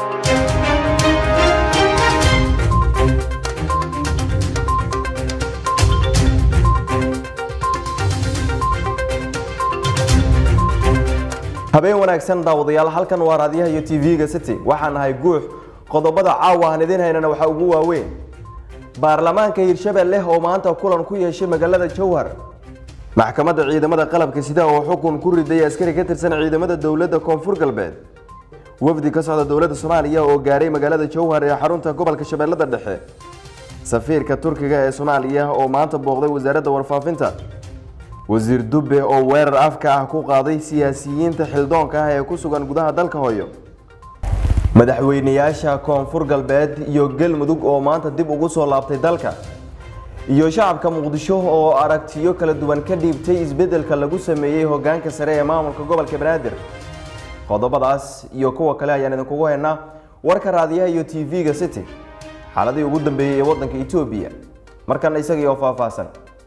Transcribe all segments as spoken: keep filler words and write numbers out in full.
habeen wanaagsan daawadayaal halkan waa raadiyaha iyo T V-ga City waxaan ahay guux qodobada caawa aan idin haynana waxa ugu waaweyn baarlamaanka Hirshabelle oo maanta kulan ku yeeshay magaalada Jowhar maxkamadda ciidamada qalabka sida oo xukun ku riday askari ka tirsan ciidamada dawladda Koonfur Galbeed wafdi ka socda dawladda Soomaaliya oo gaaray magaalada Jowhar ee xarunta gobolka Shabeellada Dhexe safiirka Turkiga ee Soomaaliya oo maanta booqday wasaaradda warfaafinta wasiir Dube oo weerar afka ah ku qaaday siyaasiyiinta xildoonka ah ee ku sugan gudaha dalka hooyo madaxweynayaasha Koonfur Galbeed iyo Galmudug oo maanta dib ugu soo laabtay dalka iyo shacabka Muqdisho oo aragtiyo kala duwan ka dhiibtay isbedelka lagu sameeyay hoggaanka sare ee maamulka gobolka Banaadir qodobadaas iyo kuwa kale ayaan idin kugu haynaa warka raadiyaha iyo T V-ga City xaaladii ugu dambeeyay ee wadanka Itoobiya markan isagii oo faahfaahsan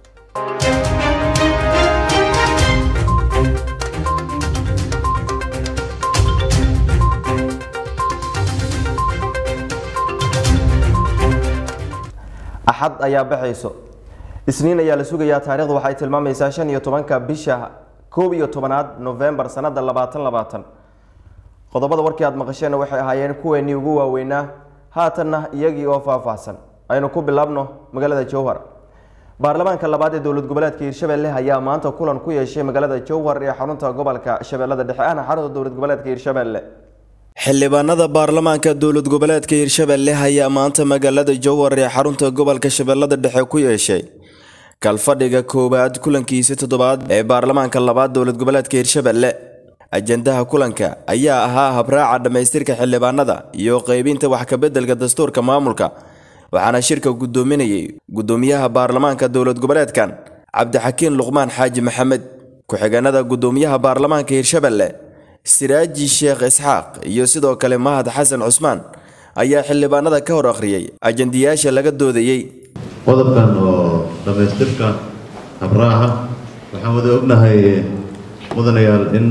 أحد أيها بحيسو سنين أيها لسوق تاريخ وحي تلمام يساشن يتوانك بيشة كوبي يتواناد نوفمبر سنة لباتن لباتن قضبات وركيات مقشين وحي هايين كوي نيوغوا وينا هاتنا يجي وفا فاسن أينو كوبي لابنو مقالة جوهر بارلمان كاللباد دولة قبلات كي Hirshabelle هيا مانتا كولان كوي يشي مقالة جوهر يا حرونتا قبل كشبالة دحيانا حرونتا دولة قبلات كي Hirshabelle xildhibaanada baarlamaanka dawlad goboleedka Hirshabelle ayaa maanta magaalada Jowhar ee xarunta gobolka Shabeellada Dhexe ku yeeshay kalfadhiga koobaad kulankiisa toddobaad ee baarlamaanka labaad dawlad goboleedka Hirshabelle ajandaha kulanka ayaa ahaa habraaca dhameystirka xildhibaanada iyo qaybinta wax ka bedelka dastuurka maamulka waxaana shirka gudoominayay gudoomiyaha baarlamaanka dawlad goboleedkan Cabdixakiin Luqmaan Xaaji Maxamed ku-xigeenada gudoomiyaha baarlamaanka Hirshabelle Siraaji Sheekh Isxaaq iyo sidoo kale Mahad Xasan Cusmaan ayaa xildhibaanada ka hor akhriyay ajandiyaasha laga doodayay qodobkan oo dhameystirka habraaca waxaan wada ognahay mudanayaal in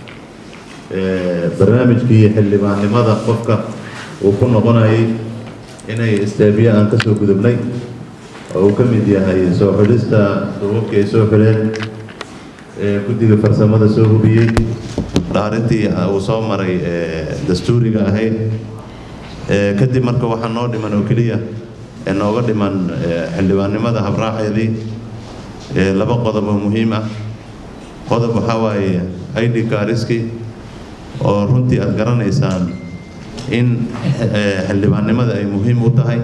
barnaamijkii xildhibaannimada qofka uu ku noqonayay inay istaabiye aan ka soo gudubnay oo uu ka mid yahay soo xulista duubabka ay soo xuleen guddiga farsamada soo hubiyey dhaarintii uu soo maray dastuuriga ahayd kadib marka waxaa noo dhiman oo keliya nooga dhiman xildhibaannimada habraaceedii laba qodob oo muhiim ah qodob waxaa waaye I D kaariski oo runtii aad garanaysaan in xildhibaannimada ay muhiim u tahay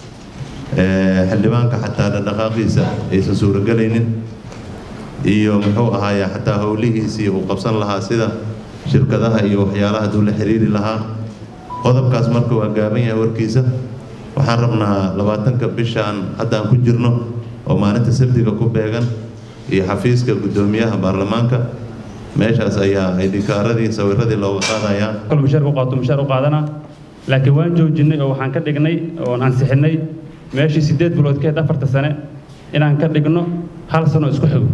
xildhibaanka xataa dhaqdhaqaaqiisa aysan suuragelaynin iyo muxuu ahaaya xataa howlihiisii uu qabsan lahaa sida shirkadaha iyo waxyaalaha duu la xiriiri lahaa qodobkaas marka waa gaaban yahay warkiisa waxaan rabnaa labaatanka bishaan haddaan ku jirno oo maalinta sabtiga ku beegan iyo xafiiska gudoomiyaha baarlamaanka meeshaas ayaa ay dikaaradii sawiradii looga qaadayaa kal mushaar u qaato mushaar u qaadana laakiin waan joojinay oo waxaan ka dhignay oo aan ansixinay meeshii sideed bilood ka afarta sane inaan ka dhigno hal sano isku xigo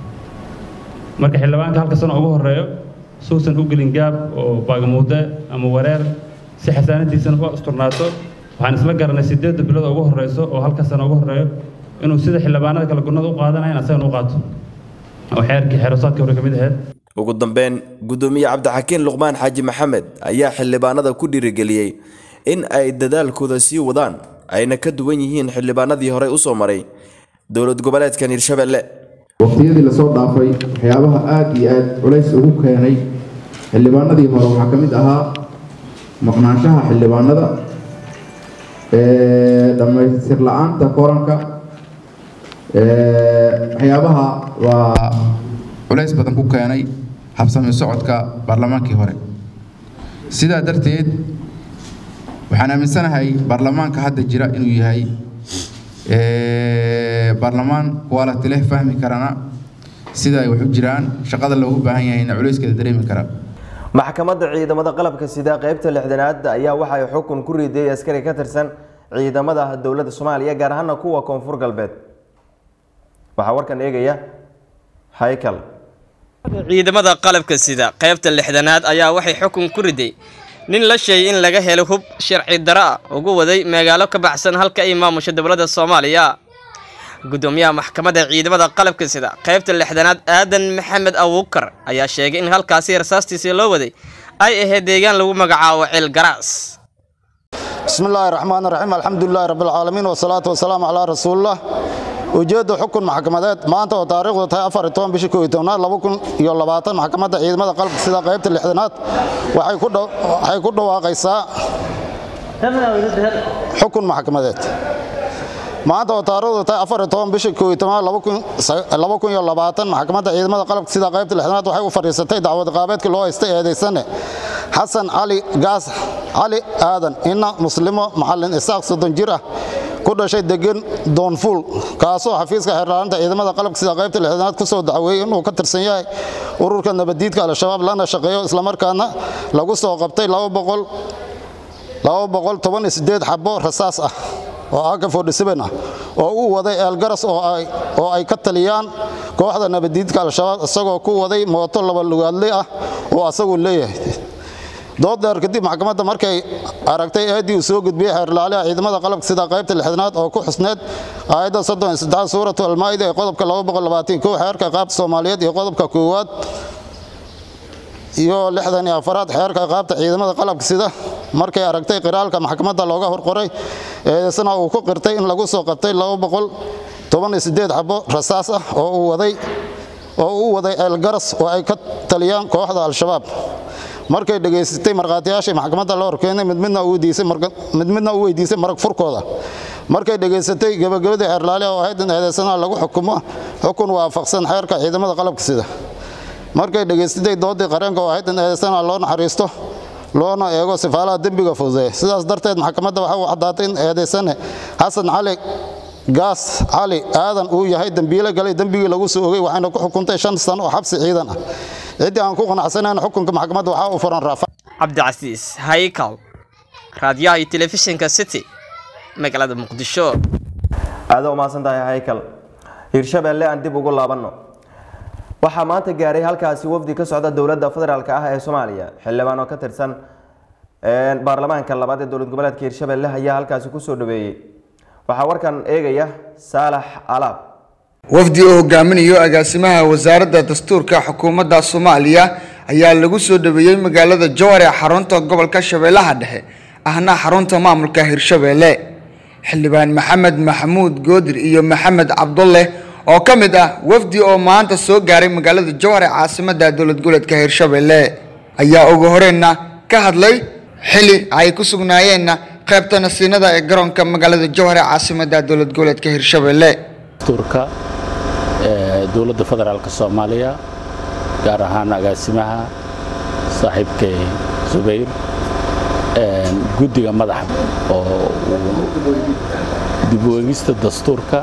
marka xildhibaanka halka sano ugu horeeyo suusan u gelin gaab oo baagamuude ama wareer si xasaanadiisana u asturnaato waxaan isla garanay sideed bilood ugu horeyso oo halka sano ugu horeeyo inuu sida xildhibaanada kala gunada u qaadanayaan asagan u qaato oo xeerkii xeerasaadka hore ka mid ahayd ugu dambeyn gudoomiye Cabdixakiin Luqmaan Xaaji Maxamed ayaa xildhibaanada ku dhiirigeliyay in ay dadaalkooda sii wadaan ayna ka duwan yihiin xildhibaanadii hore u soo maray dawlad goboleedkan Hirshabelle waqtiyadii la soo dhaafay waxyaabaha aad iyo aad culays ugu keenay xildhibaanadii hore waxaa ka mid ahaa maqnaanshaha xildhibaanada ee dhameystir la'aanta koranka ee waxyaabaha waa culays badan ku keenay habsami socodka baarlamaankii hore sidaa darteed waxaan aaminsanahay baarlamaanka hadda jira inuu yahay baarlamaan quality leh fahmi karana sida ay wax u jiraan shaqada loogu baahan yahay in culeyskeeda dareemi kara maxkamadda ciidamada qalabka sida qaybta lixdanaad ayaa waxa ay xukun ku riday askari ka tirsan ciidamada dawladda Soomaaliya gaar ahaan kuwa Koonfur Galbeed waxa warkan eegaya Haykal ciidamada qalabka sida qaybta lixdanaad ayaa waxay xukun ku riday nin la sheegay in laga helo hub sharci darro ugu waday magaalo ka baxsan halka ay maamusha dowladda Soomaaliya gudoomiyaha maxkamadda ciidamada qalabka sida qaybta lixdanaad aadan maxamed abuukar ayaa sheegay in halkaasi rasaastiisa loo waday ay ahayd deegaan lagu magacaabo ceel garaas bismillaahir rahmaanir rahiim alxamdulilaahi rabbil caalamiin wasalaatu wasalaamu calaa rasuulillah ujeedda xukun maxkamadeed maanta oo taariikhdu tahay afar iyo toban bishii koob iyo tobnaad laba kun iyo labaatan maxkamadda ciidamada qalabka sida qaybta lixdanaad waxay ku waxay ku dhawaaqaysaa xukun maxkamadeed maanta oo taariikhdu tahay afar iyo toban bishii koob iyo tobnaad laba kun iyo labaatan maxkamadda ciidamada qalabka sida qaybta lixdanaad waxay u fariisatay dacwad qaabeedkii loo haystay eedeysane xasan cali gaas cali aadan ina muslimo macallin isaaq soddon jir ah ku dhashay degan doonful kaasoo xafiiska xirnaanta ciidamada qalabka sida qaybta lixdanaad ku soo dacweeyay inuu ka tirsan yahay ururka nabadiidka al-shabaab lana shaqeeyo isla markaana lagu soo qabtay laba boqol toban iyo siddeed xabo rasaas ah oo A K forty-seven ah oo uu waday eelgaras oo ay oo ay ka taliyaan kooxda nabadiidka al-shabaab isagoo ku waday mooto laba lugaadle ah oo asagu leeyahay dood dheer kadib maxkamadda markay aragtay eedii soo gudbiyay xeerlaaliha ciidamada qalabka sida qaybta lixdanaad oo ku xusneed aayadda soddon iyo saddex suuratu al-maa'ida ee qodobka laba boqol labaatan iyo kow xeerka qaabta Soomaaliyeed iyo qodobka koowaad iyo lixdan iyo afar xeerka qaabta ciidamada qalabka sida markay aragtay qiraalka maxkamadda looga horqoray eedeysana uu ku qirtay in lagu soo qabtay laba boqol toban iyo siddeed xabo rasaas ah oo uu waday oo uu waday eelgaras oo ay ka taliyaan kooxda al-shabaab markay dhageysatay marqaatiyaasha maxkamadda loo horkeenay mid midna uu weydiisay mid midna uu weydiisay marag furkooda markay dhageysatay gabagabada xeerlaaliha oo ahayd in eedeysana lagu xukumo xukun waafaqsan xeerka ciidamada qalabka sida markay dhageysatay doodii qareenka oo ahayd in eedeysana loo naxariisto loona eego sifaalaha dembiga fududeeya sidaas darteed maxkamadda waxa uu caddaatay in eedeysane xasan cali gaas cali aadan uu yahay dambiile galay dembigii lagu soo ogay waxayna ku xukuntay shan sano oo xabsi ciidan ah cidii aan ku qanacsanayn xukunka maxkamadda waxa uu furan raafa cabdicasiis haykal raadiyaha iyo telefishinka city magaalada muqdisho aad u maasantahay haykal hirshabeelle aan dib ugu laabanno waxaa maanta gaaray halkaasi wafdi ka socda dowladda federaalka ah ee Soomaaliya xildhibaan oo ka tirsan ee baarlamaanka labaad ee dowlad goboleedka Hirshabeelle ayaa halkaasi ku soo dhaweeyay waxa warkan eegaya Saalax Alaab wafdi oo hogaaminayo agaasimaha wasaaradda dastuurka xukuumadda Soomaaliya ayaa lagu soo dhaweeyay magaalada Jowhar ee xarunta gobolka Shabeellaha Dhexe ahna xarunta maamulka Hirshabeelle xildhibaan Maxamed Maxamuud Goodir iyo Maxamed Cabdulle oo kamid ah wafdi oo maanta soo gaaray magaalada Jowhar ee caasimadda dowlad goboleedka Hirshabeelle ayaa ugu horeeyna ka hadlay xili ay ku sugnaayeen qaybta nasiinada ee garoonka magaalada Jowhar ee caasimadda dowlad goboleedka Hirshabeelle dastuurka ee dowladda federaalka Soomaaliya gaar ahaan agaasimaha saaxiibkay Zubayr ee guddiga madaxda oo dib u eegista dastuurka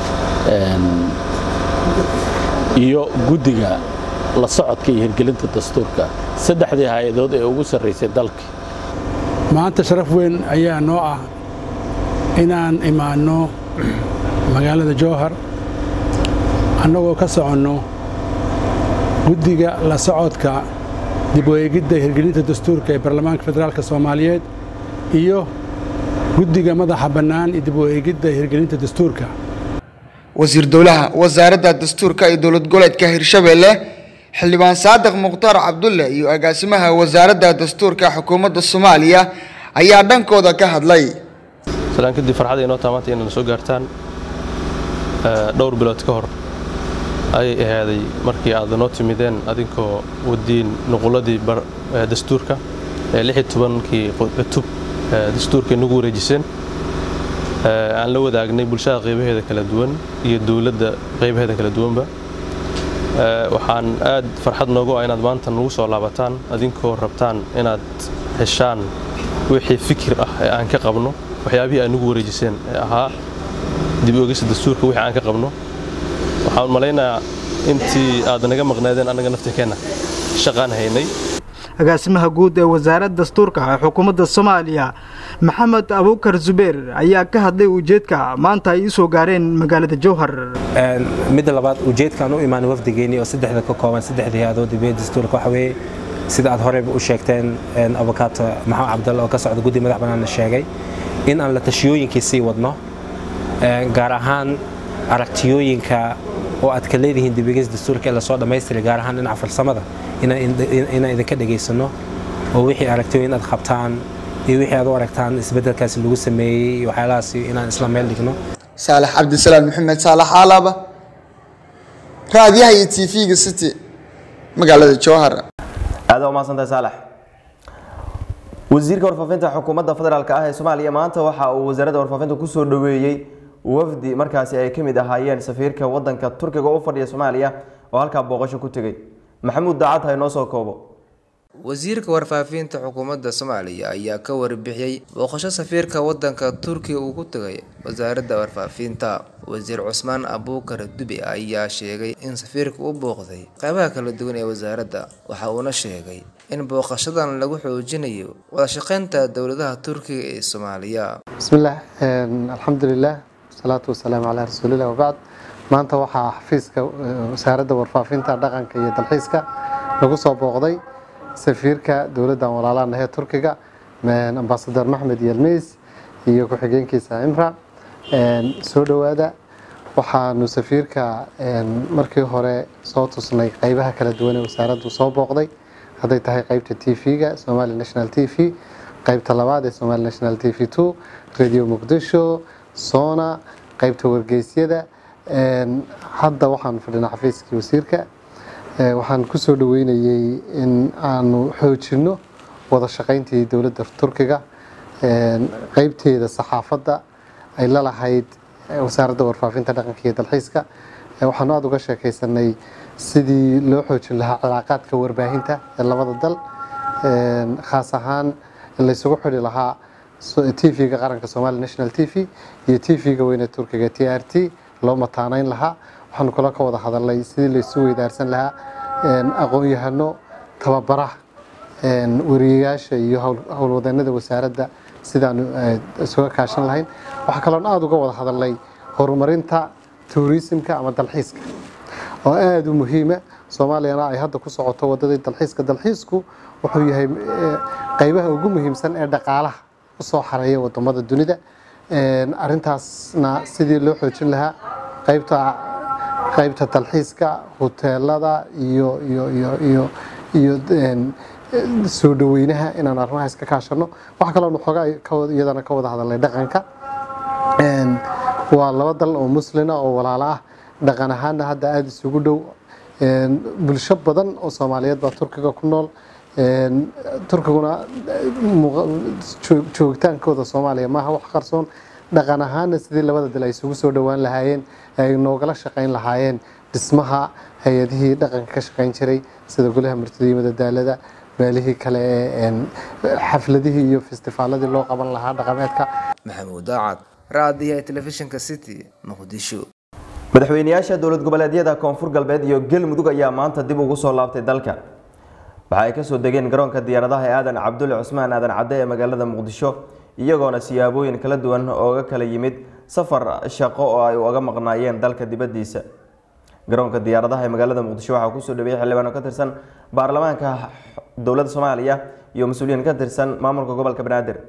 iyo guddiga la socodka iyo hirgelinta dastuurka saddexdii hay'adood ee ugu sareysay dalka maanta sharaf weyn ayaa noo ah inaan imaano magaalada Jowhar annagoo ka soconno guddiga la socodka dib u eegidda hirgelinta dastuurka ee baarlamaanka federaalka Soomaaliyeed iyo guddiga madaxa bannaan ee dib u eegidda hirgelinta dastuurka wasiir dowlaha wasaaradda dastuurka ee dowlad goboleedka Hirshabeelle xildhibaan Saadiq Muqtar Cabdulle iyo agaasimaha wasaaradda dastuurka xukuumadda Soomaaliya ayaa dhankooda ka hadlay salaan kadib farxad inoo taamaantay inaan soo gaartaan dhowr bilood ka hor ay ahaaday markii aad noo timideen adinkoo wadiin nuquladii dastuurka ee lix iyo tobankii cutub dastuurka nagu wareejiseen aan la wadaagnay bulshada qaybaheeda kala duwan iyo dawladda qaybaheeda kala duwanba waxaan aad farxad noogu ah inaad maanta nagu soo laabataan adinkoo rabtaan inaad heshaan wixii fikir ah ee aan ka qabno waxyaabihii aan nagu wareejiseen ee ahaa dib u eegista dastuurka wixii aan ka qabno waxaan maleynayaa intii aad naga maqnaadeen anaga nafteena shaqaan haynay agaasimaha guud ee wasaaradda dastuurka ee xukuumadda Soomaaliya Maxamed Abuukar Zubayr ayaa ka hadlay ujeedka maanta ay soo gaareen magaalada Jowhar mid labaad ujeedkan u imaan wafdigeeni oo saddexda ka kooban saddexdii hay'adood ee dastuurka waxa weeye sida aad horeyba u sheegteen avocado maxamed cabdalle oo ka socda guddi madax bannaan sheegay in aan la tashiyooyinkii sii wadno gaar ahaan aragtiyooyinka oo aad ka leedihiin dibigis dastuurka ee la soo dhammaystiray gaar ahaan dhinaca farsamada inaan idinka dhageysano oo wixii aragtiyooyin aad qabtaan iyo wixii aad u aragtaan isbeddelkaasi lagu sameeyey iyo waxyaalahaasi inaan isla meel dhigno saalax cabdisalaam maxamed saalax alaaba raadiyaha iyo t v-ga city magaalada jowhar aad u mahadsantahay saalax wasiirka warfaafinta xukuumadda federaalka ah ee Soomaaliya maanta waxa uu wasaaradda warfaafinta ku soo dhaweeyay wafdi markaasi ay kamid ahaayeen safiirka wadanka Turkiga oo fadhiya Soomaaliya oo halka booqasho ku tagay maxamuud daacad hay noo soo koobo wasiirka warfaafinta xukuumadda Soomaaliya ayaa ka warbixiyay booqasho safiirka wadanka Turkiga uu ku tagay wasaaradda warfaafinta wasiir Cusmaan Abuukar Dubi ayaa sheegay in safiirku uu booqday qaybaha kala duwan ee wasaaradda waxa uu sheegay in booqashadan lagu xoojinayo wada shaqeynta dawladaha Turkiga ee Soomaaliya bismillaah alxamdulillaah salaatu wasalaamu calaa rasuulillaah wa ba'd maanta waxa xafiiska wasaaradda warfaafinta dhaqanka iyo dalxiiska lagu soo booqday safiirka dawladda walaalaha ee Turkiga ambassador Maxmed Yilmaz iyo ku-xigeenkiisa Imra soo dhawaada waxaanu safiirka markii hore soo tusnay qaybaha kala duwan ee wasaaraddu soo booqday haday tahay qaybta T V-ga Somali National T V qaybta labaad ee Somali National T V two Radio Muqdisho Sona qaybta wargeysyada hadda waxaan fadhinaa xafiiska wasiirka waxaan ku soo dhaweynayay in aanu xoojino wada shaqeyntii dawladda Turkiga qaybteeda saxaafadda ay la lahayd wasaaradda warfaafinta dhaqanka iyo dalxiiska waxaan aad uga sheekaysanay sidii loo xoojin lahaa cilaaqaadka warbaahinta ee labada dal khaas ahaan la isugu xidhi lahaa T V-ga qaranka Somali National T V iyo T V-ga weyne Turkiga T R T loo mataaneyn lahaa waxaan kula ka wada hadalnay sidii la isu weydaarsan lahaa aqoon-yahano tababara wariyayaasha iyo howlwadeennada wasaaradda sidaan isuga kaashan lahayn waxa kale oo aad uga wada hadalnay horumarinta tourismka ama dalxiiska oo aad u muhiim ah Soomaaliyana ay hadda ku socoto wadada dalxiiska dalxiisku wuxuu yahay qaybaha ugu muhiimsan ee dhaqaalaha u soo xareeya wadamada dunida arintaasna sidii loo xoojin lahaa qaybta qaybta dalxiiska hoteelada iyo iyo iyo iyo iyo soo dhaweynaha inaan arrimahaas ka kaashano waxa kale oo xogaa ka iyadana ka wada hadalnay dhaqanka een waa laba dal oo muslina oo walaalo ah dhaqan ahaan hadda aad isugu dhow een bulsho badan oo Soomaaliyeed baa Turkiga ku nool een Turkiguna joogtaankooda Soomaaliya ma aha wax qarsoon dhaqan ahaan sidii labada dal ay isugu soo dhawaan lahaayeen ay noogala shaqeyn lahaayeen dhismaha hay'adihii dhaqanka ka shaqeyn jiray sida golaha martidiyada daalada meelihii kale ee xafladihii iyo festivaaladii loo qaban lahaa dhaqameedka maxamuud daacad raadiyaha telefishinka City Muqdisho madaxweynayaasha dowlad goboleedyada koonfur galbeed iyo galmudug ayaa maanta dib ugu soo laabtay dalka waxa ay ka soo degeen garoonka diyaaradaha ee aadan cabdulle cusmaan aadan cadde ee magaalada Muqdisho iyagoona siyaabooyin kala duwan oo kala yimid safar shaqo oo ay uga maqnaayeen dalka dibadiisa garoonka diyaaradaha ee magaalada Muqdisho waxa ku soo dhaweeyay xildhibaan ka tirsan baarlamaanka dowladda Soomaaliya iyo mas'uuliyiin ka tirsan maamulka gobolka Banaadir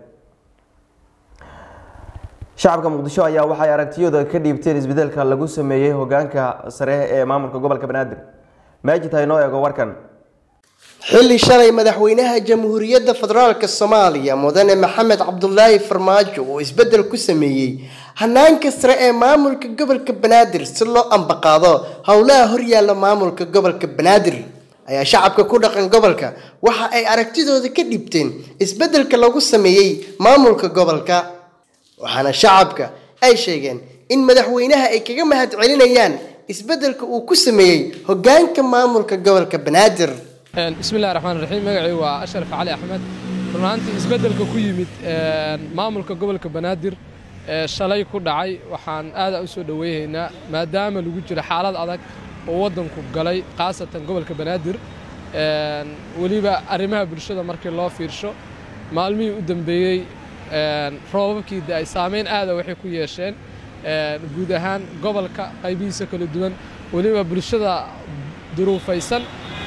shacabka Muqdisho ayaa waxay aragtiyada ka dhiibteen isbedelka lagu sameeyay hogaanka sare ee maamulka gobolka Banaadir maajid ay noo eego warkan xilli shalay madaxweynaha jamhuuriyadda federaalka Soomaaliya mudane Maxamed Cabdullaahi Farmaajo oo isbedel ku sameeyay hanaanka sare ee maamulka gobolka Banaadir si loo ambaqaado howlaha horyaalla maamulka gobolka Banaadir ayaa shacabka ku dhaqan gobolka waxa ay aragtidooda ka dhibteen isbedelka lagu sameeyay maamulka gobolka waxaana shacabka ay sheegeen in madaxweynaha ay kaga mahad celinayaan isbedelka uu ku sameeyay hogaanka maamulka gobolka Banaadir بسم الله الرحمن الرحيم مقعي وأشرف علي أحمد runtii isbedelka ku yimid maamulka gobolka Banaadir shalay ku dhacay waxaan aad u soo dhaweeynaa maadaama lagu jiro xaalad adag oo wadanku galay qaasatan gobolka Banaadir waliba arrimaha bulshada markii loo fiirsho maalmihii u dambeeyay roobabkii ay saameyn aad waxay ku yeesheen guud ahaan gobolka qaybihiisa kala duwan waliba bulshada duruufaysan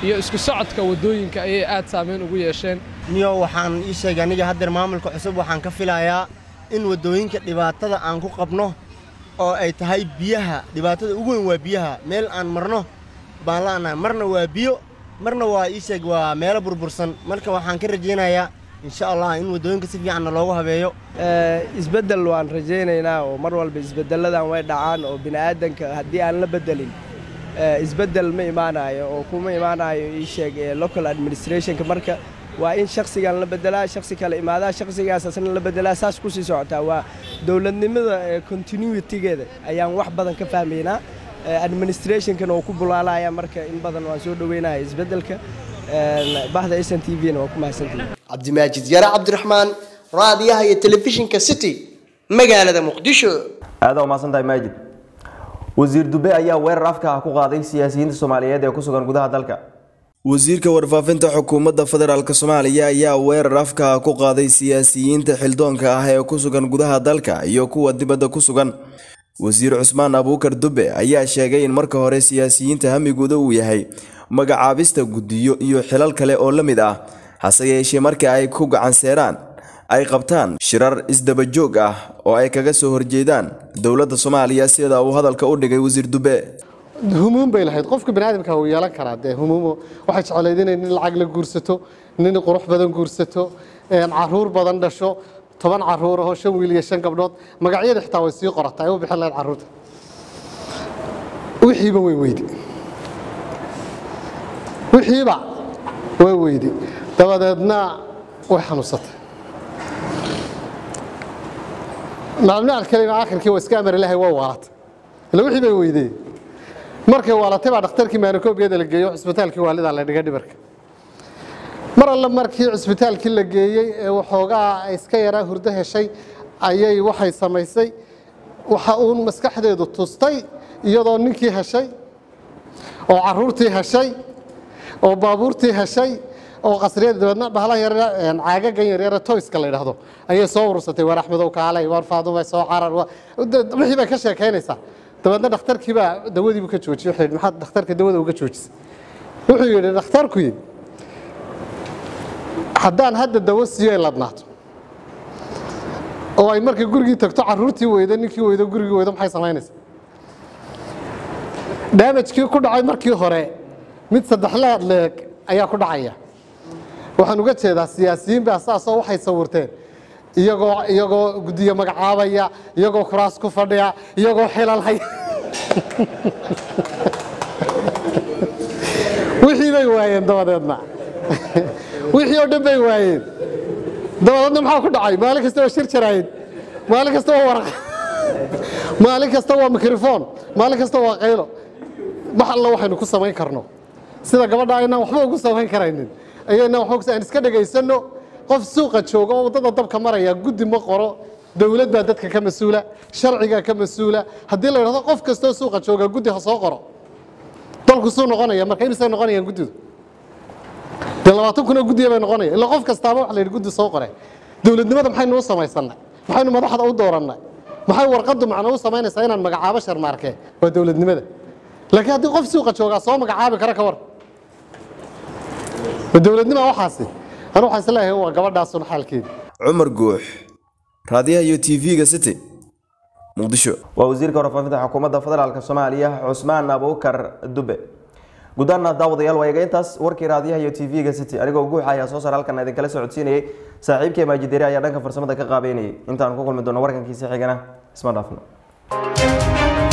iyo isku socodka waddooyinka ayay aad saameyn ugu yeesheen niyo waxaan ii sheegay aniga haddeer maamulka cusub waxaan ka filayaa in waddooyinka dhibaatada aan ku qabno oo ay tahay biyaha dhibaatada ugu weyn waa biyaha meel aan marno baan la'nahay marna waa biyo marna waa ii sheeg waa meelo burbursan marka waxaan ka rajaynayaa insha allah in waddooyinka si fiican loogu habeeyo isbeddel waan rajaynaynaa oo mar walba isbeddeladan way dhacaan oo bini'aadanka haddii aan la beddelin isbeddel ma imaanayo oo kuma imaanayo ii sheeg local administrationka marka waa in shakhsigan la beddelaa shakhsi kale imaadaa shakhsigaas asna la beddelaa saas ku sii socotaa waa dowladnimada continuity-geeda ayaan wax badan ka fahmaynaa administrationkana oo ku bulaalaya marka in badan waan soo dhaweynaya isbeddelka bahda S N T V-na waa ku mahadsantahay cabdimaajid yara cabdiraxmaan raadiyaha iyo telefishinka city magaalada muqdisho aad u mahadsantahay maajid wasiir dube ayaa weerar afka ku qaaday siyaasiyiinta Soomaaliyeed ee ku sugan gudaha dalka wasiirka warfaafinta xukuumadda federaalka Soomaaliya ayaa weerar afka ku qaaday siyaasiyiinta xildoonka ah ee ku sugan gudaha dalka iyo kuwa dibadda ku sugan wasiir Cusmaan Abuukar Dube ayaa sheegay in marka hore siyaasiyiinta hamigooda uu yahay magacaabista guddiyo iyo xilal kale oo la mid ah hase yeeshee marka ay ku gacan seeraan ay qabtaan shirar isdaba joog ah oo ay kaga soo horjeedaan dawladda Soomaaliya sida uu hadalka u dhigay wasiir Dube humuum bay lahayd qofka bini'aadamka uu yeelan karaa de humuumo waxay jecleeyeen in lacag la guursato nin qurux badan guursato een caruur badan dhasho toban caruur oo shan wiil iyo shan gabdhood magacyada xitaa way sii qoratay oo bixin lahayd caruurta wixiiba way weydi wixiiba way weydi dabadeedna way xanuunsatay macluumaad alkalima aakhirkii waa iska amar ilaahay waa waalat ila wixii bay weyday markay waalatay baa dhakhtarkii maanikoobiyada la geeyo cisbitaalkii waalida la dhigay dhibarka mar alla markii cisbitaalkii la geeyay ee waxoogaa iska yaraa hurdo heshay ayay waxay samaysay waxa uu maskaxdeedu tustay iyadoo ninkii heshay oo caruurtii heshay oo baabuurtii heshay oo qasriyada dabadna bahla yar caagagan yar yar toyska la yiraahdo ayay soo urursatay war Axmed oo kaalay war Faaduma soo qarar wixii bay ka sheekaynaysaa dabadna dhakhtarkii baa dawadii ka joojiyay wuxuu maxaa dhakhtarka dawada uga joojisay wuxuu yiri dhakhtarku haddaan hadda dawo siiyo ladnaato oo ay markii gurigii tagto caruurtii weyda ninkii weyda gurigii weyda maxay samaynaysaa damage-kii ku dhacay markii hore mid saddex leeg ayaa ku dhacaya waxaan uga jeedaa siyaasiyiin baa saasoo waxay sawirteen iyagoo iyagoo guddiyo magacaabaya iyagoo kuraas ku fadhiya iyagoo xilal hay wixii bay waayeen dabadeedna wixii oo dhan bay waayeen dabadeedna maxaa ku dhacay maalin kasta waa shir jaraayid maalin kasta waa waraq maalin kasta waa mikrofon maalin kasta waa qaylo wax alla waxaynu ku samayn karno sida gabadha ayna waxba ugu samayn karaynin ayayna waxba aan iska dhageysano qof suuqa jooga oo wadada dabka maraya guddi ma qoro dawladda dadka ka mas'uula sharciga ka mas'uula hadii la yiraahdo qof kasto suuqa jooga guddi ha soo qoro dalku soo noqonaya markay imisa noqonayaan guddidu labaatan kun oo guddi bay noqonayaan ila qof kastaaba wax la yiri guddi soo qoray dawladnimada maxaynu u samaysanaa maxaynu madaxda u dooranaa maxay warqadu macna u samaynaysaa inaan magacaabo sharmaarkee waa dawladnimada laakiin haddii qof suuqa jooga soo magacaabi kara ka war dawladnimada waxaasi أنا waxaan isleeyahay waa gabadhaas un xalkeed Umar Guux raadiyaha iyo T V-ga City Muqdisho waa wasiirka warfaafinta xukuumadda federaalka Soomaaliya Cusmaan Abuukar Dube gudaana daawadayaal waa intaas warkii raadiyaha iyo T V-ga City anigoo guux ayaa soo saaray halkan idin kala socodsiinayay saaxiibkay Maajidire ayaa dhanka farsamada ka qaabeynayay intaan ku kulmi doono warkankiisa xigana isma dhaafno